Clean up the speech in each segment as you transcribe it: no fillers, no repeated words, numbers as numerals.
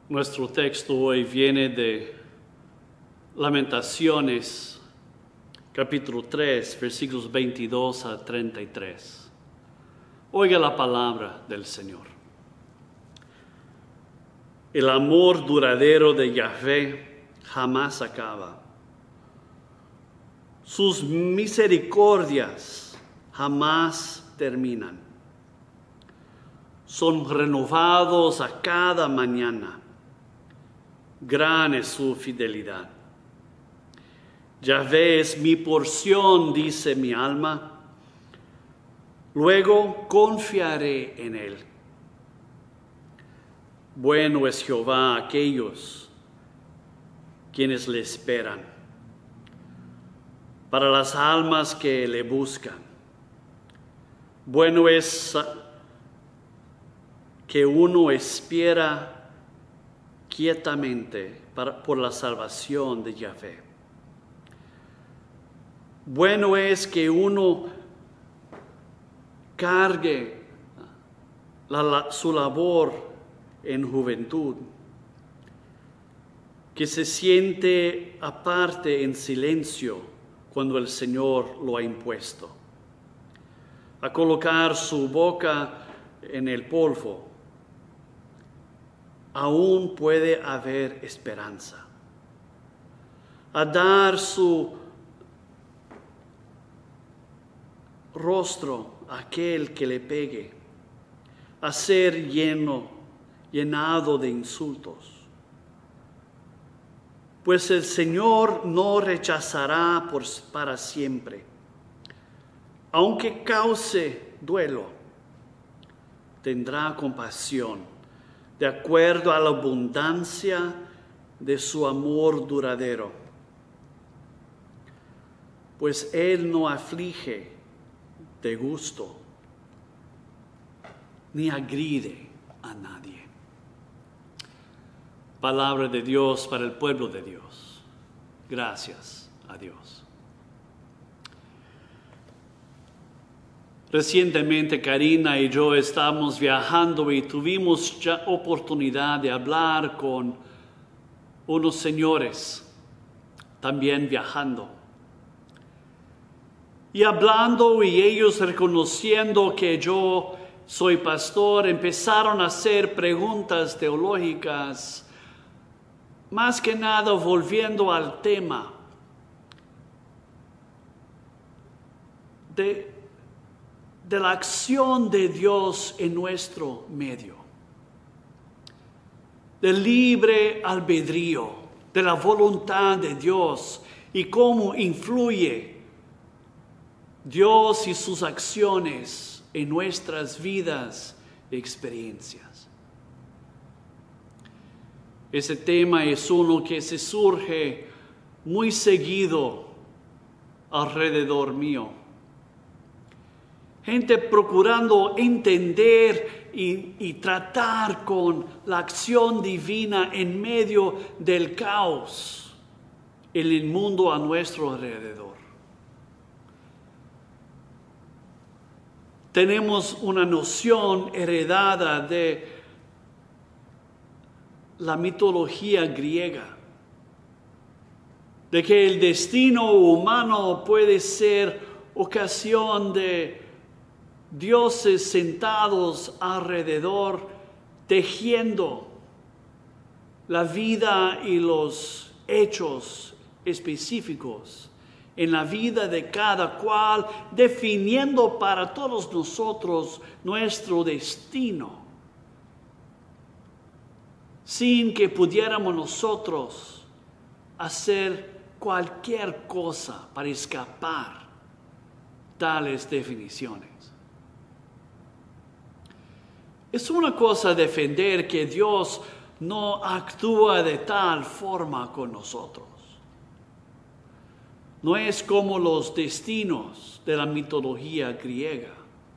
Nuestro texto hoy viene de Lamentaciones, capítulo 3, versículos 22 a 33. Oiga la palabra del Señor. El amor duradero de Yahvé jamás acaba. Sus misericordias jamás terminan. Son renovados a cada mañana. Gran es su fidelidad. Yahvé es mi porción, dice mi alma. Luego confiaré en él. Bueno es Jehová a aquellos quienes le esperan, para las almas que le buscan. Bueno es que uno espera quietamente por la salvación de Yahvé. Bueno es que uno cargue su labor en juventud, que se siente aparte en silencio cuando el Señor lo ha impuesto, a colocar su boca en el polvo. Aún puede haber esperanza, a dar su rostro a aquel que le pegue, a ser llenado de insultos. Pues el Señor no rechazará para siempre, aunque cause duelo, tendrá compasión de acuerdo a la abundancia de su amor duradero. Pues Él no aflige de gusto, ni agride a nadie. Palabra de Dios para el pueblo de Dios. Gracias a Dios. Recientemente Karina y yo estamos viajando y tuvimos ya oportunidad de hablar con unos señores también viajando. Y hablando y ellos reconociendo que yo soy pastor, empezaron a hacer preguntas teológicas, más que nada volviendo al tema de la acción de Dios en nuestro medio, del libre albedrío, de la voluntad de Dios y cómo influye Dios y sus acciones en nuestras vidas y experiencias. Ese tema es uno que se surge muy seguido alrededor mío. Gente procurando entender y tratar con la acción divina en medio del caos en el mundo a nuestro alrededor. Tenemos una noción heredada de la mitología griega, de que el destino humano puede ser ocasión de dioses sentados alrededor, tejiendo la vida y los hechos específicos en la vida de cada cual, definiendo para todos nosotros nuestro destino, sin que pudiéramos nosotros hacer cualquier cosa para escapar tales definiciones. Es una cosa defender que Dios no actúa de tal forma con nosotros. No es como los destinos de la mitología griega.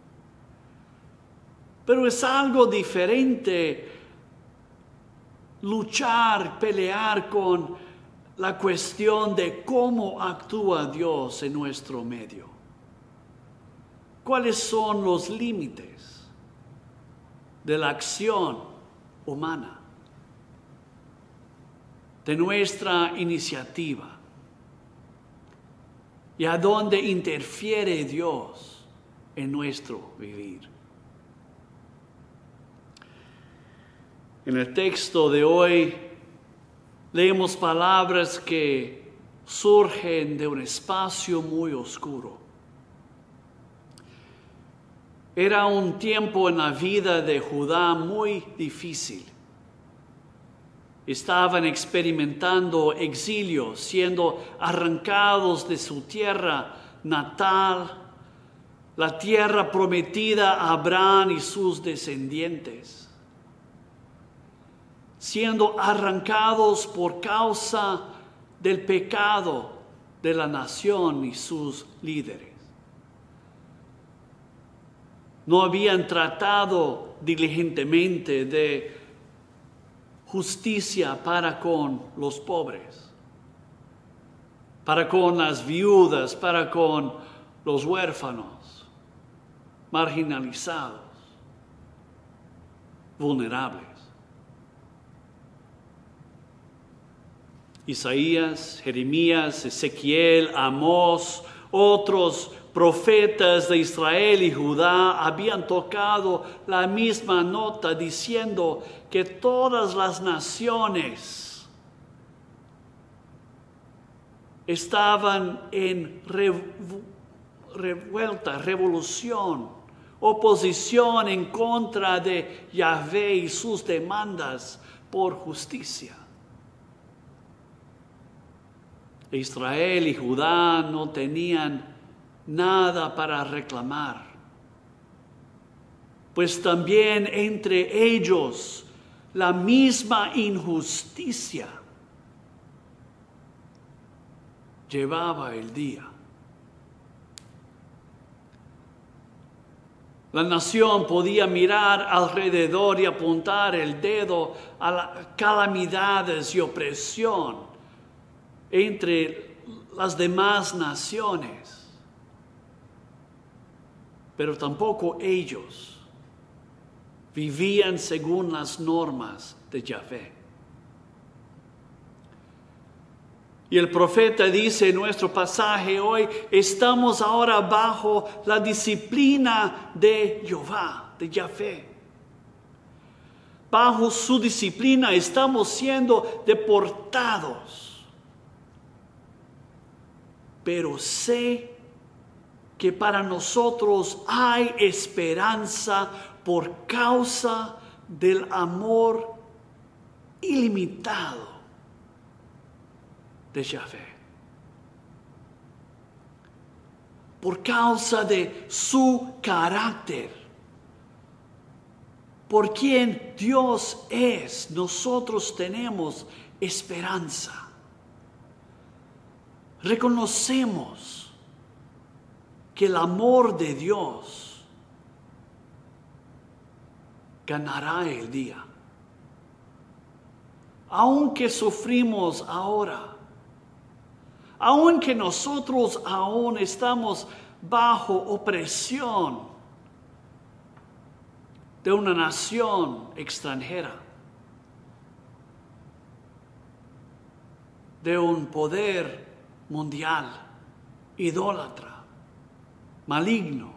Pero es algo diferente luchar, pelear con la cuestión de cómo actúa Dios en nuestro medio. ¿Cuáles son los límites de la acción humana? de nuestra iniciativa y a dónde interfiere Dios en nuestro vivir. En el texto de hoy leemos palabras que surgen de un espacio muy oscuro. Era un tiempo en la vida de Judá muy difícil. Estaban experimentando exilio, siendo arrancados de su tierra natal, la tierra prometida a Abraham y sus descendientes, siendo arrancados por causa del pecado de la nación y sus líderes. No habían tratado diligentemente de justicia para con los pobres, para con las viudas, para con los huérfanos, marginalizados, vulnerables. Isaías, Jeremías, Ezequiel, Amós, otros profetas de Israel y Judá habían tocado la misma nota diciendo que todas las naciones estaban en revuelta, revolución, oposición en contra de Yahvé y sus demandas por justicia. Israel y Judá no tenían nada para reclamar, pues también entre ellos la misma injusticia llevaba el día. La nación podía mirar alrededor y apuntar el dedo a las calamidades y opresión entre las demás naciones. Pero tampoco ellos vivían según las normas de Yahvé. Y el profeta dice en nuestro pasaje hoy, estamos ahora bajo la disciplina de Jehová, de Yahvé. Bajo su disciplina estamos siendo deportados. Pero sé que para nosotros hay esperanza por causa del amor ilimitado de Yahvé. Por causa de su carácter. Por quien Dios es, nosotros tenemos esperanza. Reconocemos que el amor de Dios ganará el día. Aunque sufrimos ahora, aunque nosotros aún estamos bajo opresión de una nación extranjera, de un poder mundial, idólatra, maligno.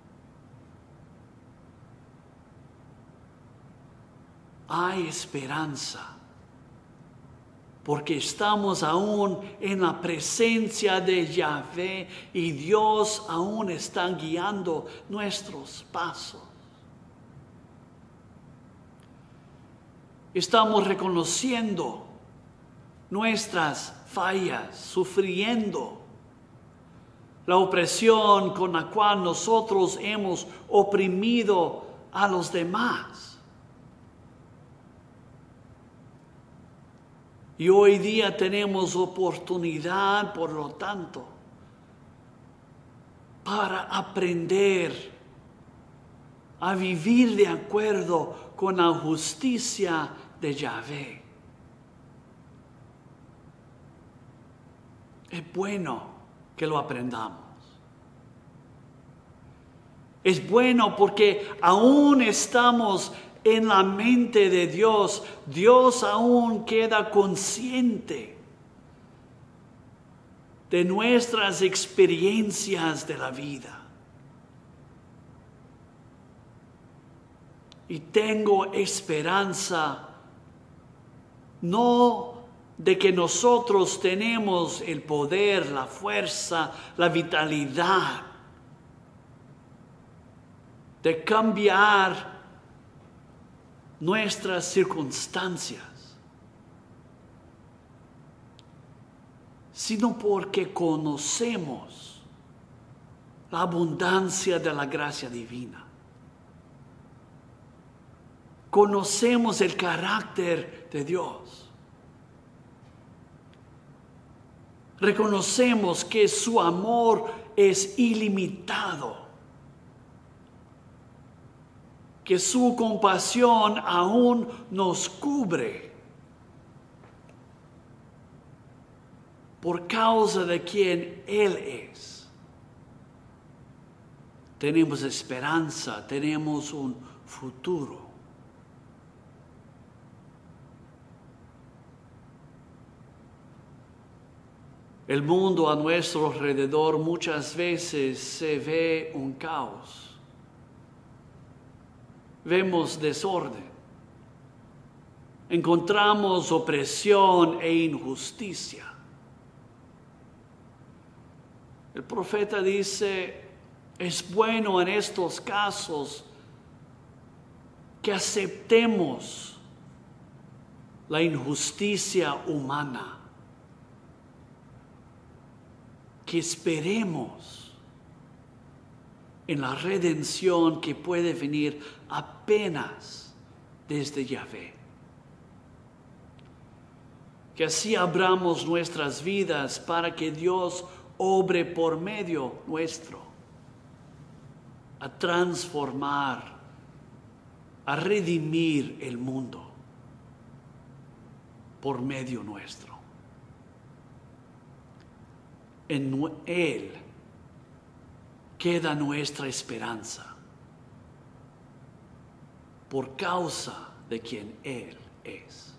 Hay esperanza, porque estamos aún en la presencia de Yahvé y Dios aún está guiando nuestros pasos. Estamos reconociendo nuestras fallas, sufriendo la opresión con la cual nosotros hemos oprimido a los demás. Y hoy día tenemos oportunidad, por lo tanto, para aprender a vivir de acuerdo con la justicia de Yahvé. Es bueno que lo aprendamos. Es bueno porque aún estamos en la mente de Dios, Dios aún queda consciente de nuestras experiencias de la vida. Y tengo esperanza, no de que nosotros tenemos el poder, la fuerza, la vitalidad de cambiar nuestras circunstancias, sino porque conocemos la abundancia de la gracia divina. Conocemos el carácter de Dios. Reconocemos que su amor es ilimitado, que su compasión aún nos cubre por causa de quien Él es. Tenemos esperanza, tenemos un futuro. El mundo a nuestro alrededor muchas veces se ve un caos. Vemos desorden. Encontramos opresión e injusticia. El profeta dice, es bueno en estos casos que aceptemos la injusticia humana, que esperemos en la redención que puede venir apenas desde Yahvé. Que así abramos nuestras vidas para que Dios obre por medio nuestro, a transformar, a redimir el mundo por medio nuestro. En Él queda nuestra esperanza por causa de quien Él es.